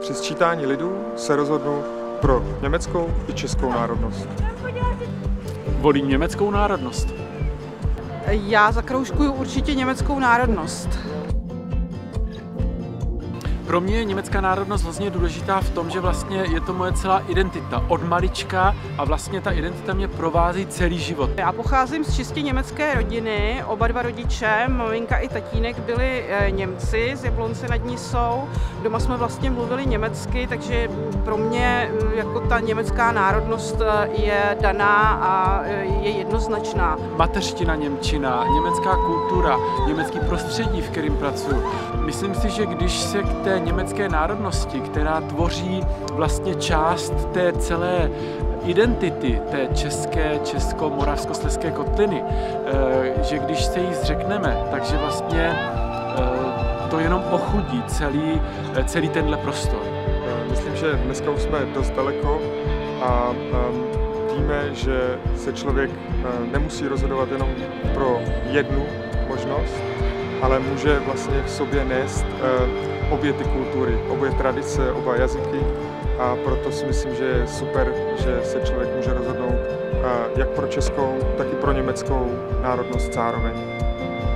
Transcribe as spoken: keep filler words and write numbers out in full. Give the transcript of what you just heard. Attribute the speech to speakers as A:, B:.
A: Při sčítání lidů se rozhodnu pro německou i českou národnost.
B: Volím německou národnost.
C: Já zakroužkuju určitě německou národnost.
B: Pro mě je německá národnost vlastně důležitá v tom, že vlastně je to moje celá identita od malička a vlastně ta identita mě provází celý život.
C: Já pocházím z čistě německé rodiny, oba dva rodiče, maminka i tatínek byli Němci, z Jablonce nad Nisou. Doma jsme vlastně mluvili německy, takže pro mě jako ta německá národnost je daná a je jednoznačná.
B: Mateřština němčina, německá kultura, německý prostředí, v kterém pracuji. Myslím si, že když se k té německé národnosti, která tvoří vlastně část té celé identity té české, česko-moravskoslezské kotliny, že když se jí zřekneme, takže vlastně to jenom ochudí celý, celý tenhle prostor.
A: Myslím, že dneska už jsme dost daleko a víme, že se člověk nemusí rozhodovat jenom pro jednu možnost, ale může vlastně v sobě nést obě ty kultury, obě tradice, oba jazyky a proto si myslím, že je super, že se člověk může rozhodnout jak pro českou, tak i pro německou národnost zároveň.